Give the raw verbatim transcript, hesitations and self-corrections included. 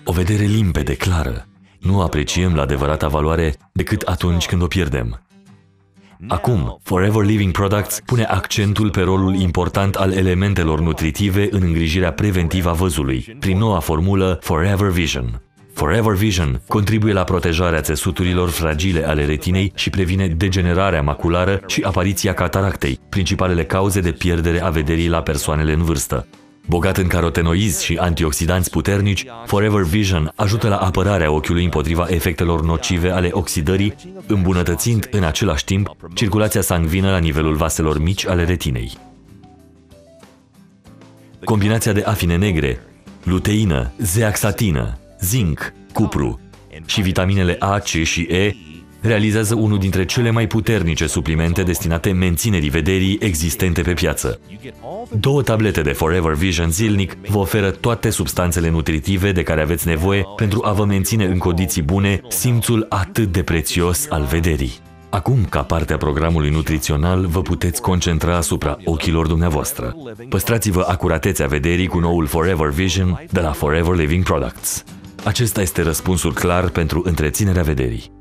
O vedere limpede, clară. Nu apreciem la adevărata valoare decât atunci când o pierdem. Acum, Forever Living Products pune accentul pe rolul important al elementelor nutritive în îngrijirea preventivă a văzului, prin noua formulă Forever Vision. Forever Vision contribuie la protejarea țesuturilor fragile ale retinei și previne degenerarea maculară și apariția cataractei, principalele cauze de pierdere a vederii la persoanele în vârstă. Bogat în carotenoizi și antioxidanți puternici, Forever Vision ajută la apărarea ochiului împotriva efectelor nocive ale oxidării, îmbunătățind în același timp circulația sanguină la nivelul vaselor mici ale retinei. Combinația de afine negre, luteină, zeaxatină, zinc, cupru și vitaminele A, C și E realizează unul dintre cele mai puternice suplimente destinate menținerii vederii existente pe piață. Două tablete de Forever Vision zilnic vă oferă toate substanțele nutritive de care aveți nevoie pentru a vă menține în condiții bune simțul atât de prețios al vederii. Acum, ca parte a programului nutrițional, vă puteți concentra asupra ochilor dumneavoastră. Păstrați-vă acuratețea vederii cu noul Forever Vision de la Forever Living Products. Acesta este răspunsul clar pentru întreținerea vederii.